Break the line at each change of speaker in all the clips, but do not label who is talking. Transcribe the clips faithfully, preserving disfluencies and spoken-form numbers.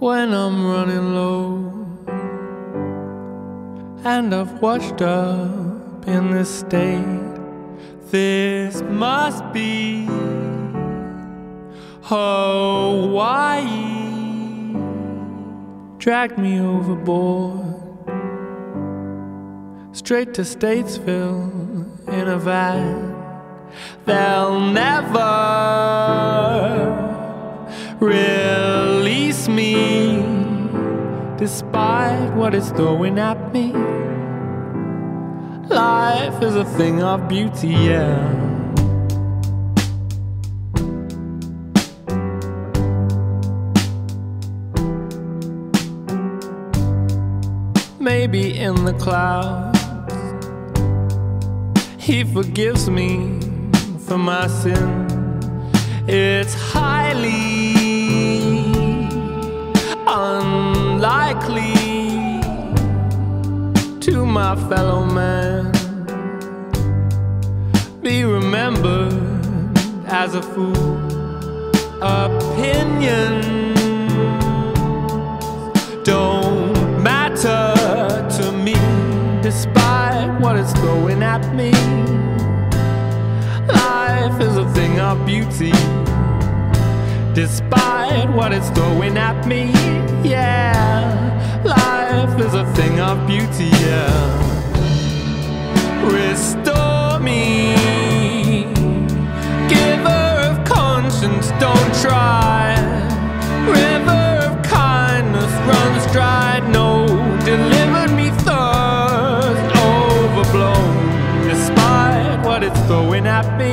when I'm running low, and I've washed up in this state. This must be Hawaii. Dragged me overboard, straight to Statesville in a van. They'll never release me, despite what it's throwing at me. Life is a thing of beauty, yeah. Maybe in the clouds He forgives me for my sin. It's highly unlikely to my fellow man be remembered as a fool. Opinions don't matter to me, despite what it's throwing at me. Life is a thing of beauty, despite what it's throwing at me. Yeah, life is a thing of beauty, yeah. Restore me, giver of conscience, don't try. River of kindness runs dry. No, delivered me thirst overblown, despite what it's throwing at me.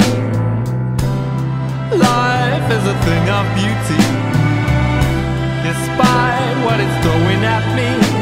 Life is a thing of beauty, despite what it's throwing at me.